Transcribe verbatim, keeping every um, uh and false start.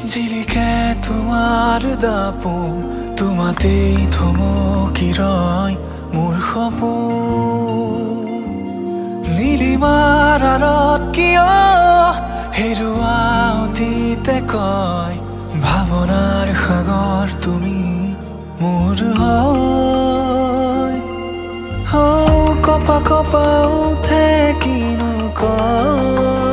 জিলিকে তোমাৰ দাপোন তোমাতেই থমকি ৰয় মোৰ সপোন নীলিমাৰ আঁৰত কিয় হেৰুৱা অতীতে কয় ভাৱনাৰ সাগৰ তুমি মোৰ হয় ও কপা কপা উঠে কিনো কয়